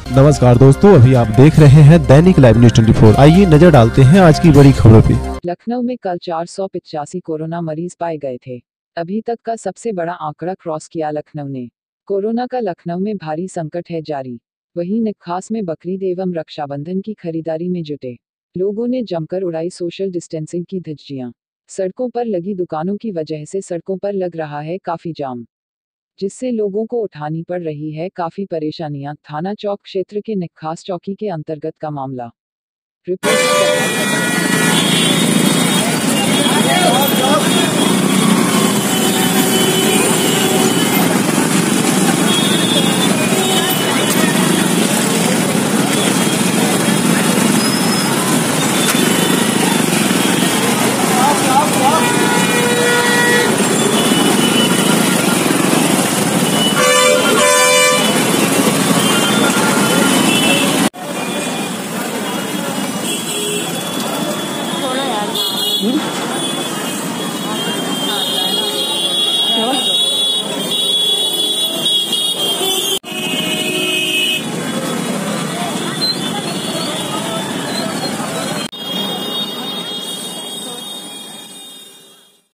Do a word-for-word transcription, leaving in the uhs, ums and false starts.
नमस्कार दोस्तों, अभी आप देख रहे हैं दैनिक लाइव न्यूज चौबीस। आइए नजर डालते हैं आज की बड़ी खबरों पे। लखनऊ में कल चार सौ पिचासी कोरोना मरीज पाए गए थे। अभी तक का सबसे बड़ा आंकड़ा क्रॉस किया लखनऊ ने। कोरोना का लखनऊ में भारी संकट है जारी। वहीं नक्खास में बकरीद एवं रक्षाबंधन की खरीदारी में जुटे लोगों ने जमकर उड़ाई सोशल डिस्टेंसिंग की धज्जियां। सड़कों पर लगी दुकानों की वजह से सड़कों पर लग रहा है काफी जाम, जिससे लोगों को उठानी पड़ रही है काफी परेशानियां। थाना चौक क्षेत्र के नक्खास चौकी के अंतर्गत का मामला। रिपोर्ट